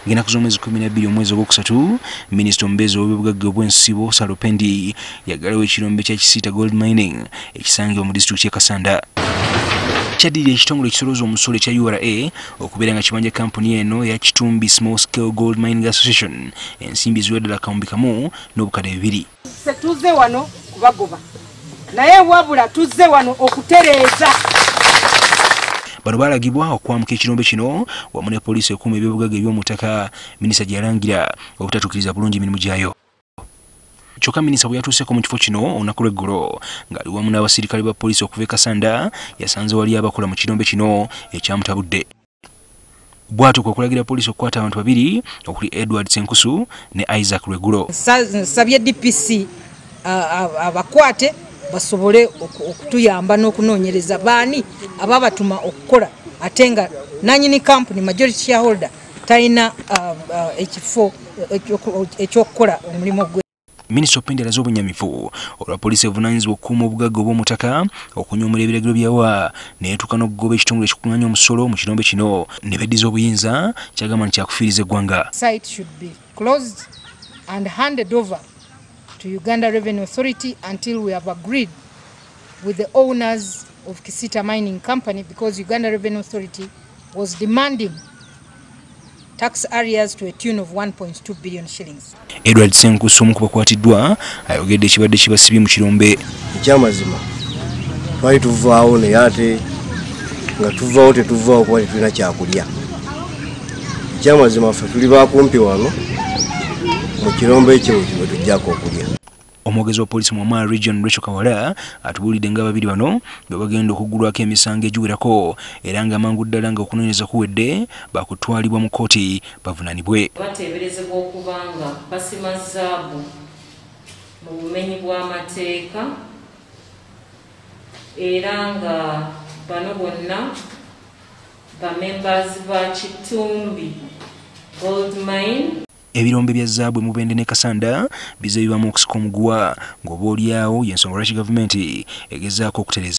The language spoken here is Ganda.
Ng'ennaku z'omwezi 12 omwezi ogwokusatu, Minisita omubeezi w'ebibugagga obw'ensibo Sarah Opendi yaggalawo ekirombe kya Kasiita gold mining ekisangibwa mu disitulikiti y'e Kasanda. Kyaddirira ekitongole ekisolooza omusolo ekya URA okubeera nga kibanja kampuni eno ya Kitumbi Small Scale Gold Mining Association ensimbi ziwedde ddala akawumbi kamu n'obukadde 2. Tuzze wano kubagoba naye wabula tuzze wano okutereeza. Bano balagibwa okwamuka ekirombe kino wamu ne poliisi ekuuma eby'obugagga eby'omuttaka minisita gye yalangira obutatuukiriza bulungi emirimu gyayo. Kyokka minisita bwe yatuuseko mu kifo kino olunaku lw'eggulo ng'ali wamu n'abasirikale ba poliisi okuva e Kasanda yasanze wali abakola mu kirombe kino ekyamutabudde. Bw'atuuka okulagira poliisi okukwata abantu 2 okuli Edward Senkusu ne Isaac Lwegulo. Nsabye DPC abakwate basobole okutuyamba n'okunoonyereza baani ababatuma okukola ate nga nanyini kampuni majority shareholder talina ekifo ekyokukola omulimu gwe. Minisita Opendi alaze obunyamivu olwa poliisi avunaanyizibwa okukuuma obugagga obw'omuttaka okunyoomera ebiragiro byawa neetuuka n'okugoba ekitongole ekikuŋŋaanya omusolo mu kirombe kino ne beddiza obuyinza kyagamba nti kyakufiiriza eggwanga. Site should be closed and handed over to Uganda Revenue Authority until we have agreed with the owners of Kasiita Mining Company, because Uganda Revenue Authority was demanding tax areas to a tune of 1.2 billion shillings. Edward Senkusu omu ku bakwatiddwa ayogedde ekibadde kibasibye mu kirombe. Ekyamazima twali tuvaawo naye ate nga tuvaawo tetuvaawo kuba tetulina kyakulya. Ekyamazima ffe tuli bakumpi wano mu kirombe ekyo we tujjako okulya. Omwogezi wa poliisi mu Amara Region Rachel Kawala atubuulidde nga babiri bano bwe bagenda okuggulwako emisango egiwerako era nga amangu ddala nga okunoonyereza kuwedde bakutwalibwa mu kkooti bavunaanibwe. Bateeberezebwa okuba nga basima zaabu mu bumenyi bw'amateeka era nga bano bonna bamembers ba Kitumbi Gold Mine. Ebirombe bya zaabu Mubende ne Kasanda bize bibamu okusika omuguwa ng'oba olyawo y'ensonga lwaki gavumenti egezaako okutereza